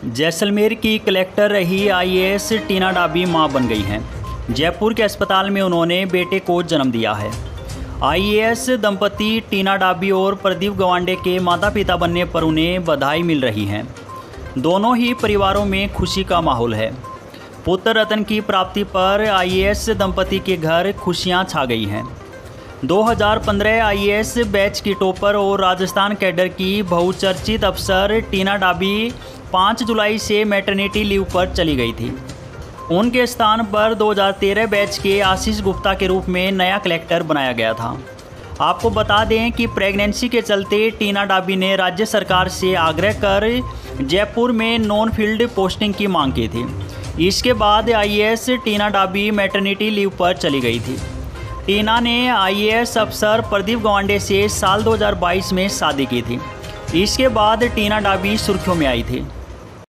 जैसलमेर की कलेक्टर रही आईएएस टीना डाबी मां बन गई हैं। जयपुर के अस्पताल में उन्होंने बेटे को जन्म दिया है। आईएएस दंपति टीना डाबी और प्रदीप गवांडे के माता पिता बनने पर उन्हें बधाई मिल रही है। दोनों ही परिवारों में खुशी का माहौल है। पुत्र रत्न की प्राप्ति पर आईएएस दंपति के घर खुशियां छा गई हैं। 2015 आईएएस बैच की टॉपर और राजस्थान कैडर की बहुचर्चित अफसर टीना डाबी 5 जुलाई से मैटरनिटी लीव पर चली गई थी। उनके स्थान पर 2013 बैच के आशीष गुप्ता के रूप में नया कलेक्टर बनाया गया था। आपको बता दें कि प्रेगनेंसी के चलते टीना डाबी ने राज्य सरकार से आग्रह कर जयपुर में नॉन फील्ड पोस्टिंग की मांग की थी। इसके बाद IAS Tina Dabi maternity leave पर चली गई थी। टीना ने आईएएस अफसर प्रदीप गवांडे से साल 2022 में शादी की थी। इसके बाद टीना डाबी सुर्खियों में आई थी।